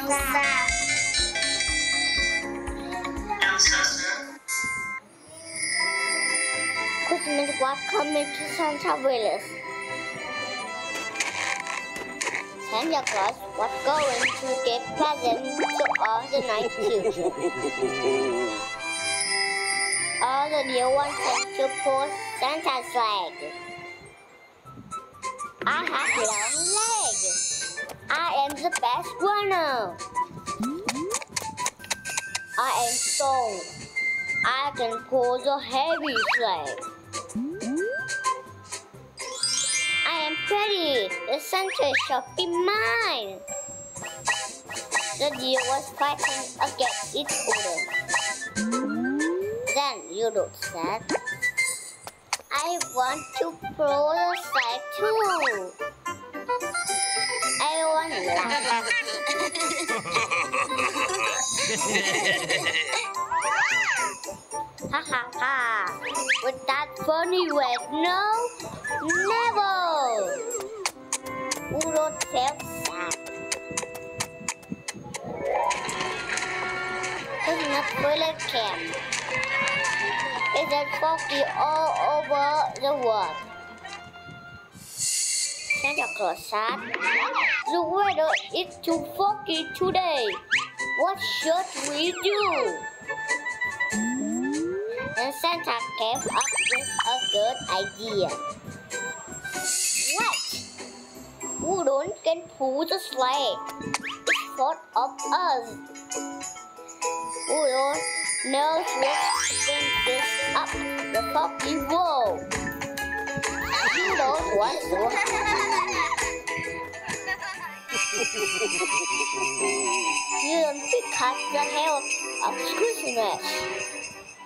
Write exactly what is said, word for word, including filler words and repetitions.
Elsa. Elsa, sir. Christmas was coming to Santa Village. Santa Claus was going to give presents to all the night children. All the new ones came to pull Santa's leg. I have long legs. I am the best runner. I am strong. I can pull the heavy sled. I am pretty. The center shall be mine. The deer was fighting against each other. Then Rudolph said, I want to pull the sled too. Everyone laughed. Ha ha ha! With that funny red nose, never! Rudolph felt sad. Christmas village camp. It is foggy all over the world. Santa Claus said, the weather is too foggy today. What should we do? And Santa came up with a good idea. What? Rudolph can pull the sleigh. It's full of us. Rudolph knows what brings up the foggy world. Rudolph was so happy. You don't pick up the hell of Christmas.